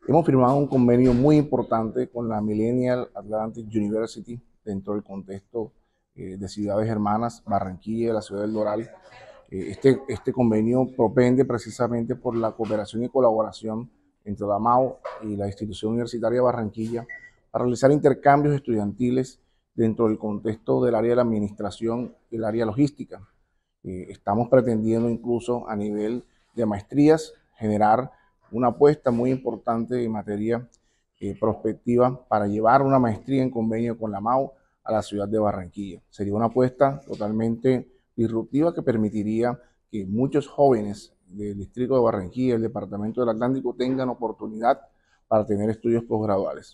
Hemos firmado un convenio muy importante con la Millennial Atlantic University dentro del contexto de ciudades hermanas, Barranquilla y la ciudad del Doral. Este convenio propende precisamente por la cooperación y colaboración entre la MAO y la institución universitaria de Barranquilla para realizar intercambios estudiantiles dentro del contexto del área de la administración y el área logística. Estamos pretendiendo incluso a nivel de maestrías generar una apuesta muy importante en materia prospectiva para llevar una maestría en convenio con la MAU a la ciudad de Barranquilla. Sería una apuesta totalmente disruptiva que permitiría que muchos jóvenes del distrito de Barranquilla, el departamento del Atlántico, tengan oportunidad para tener estudios posgraduales.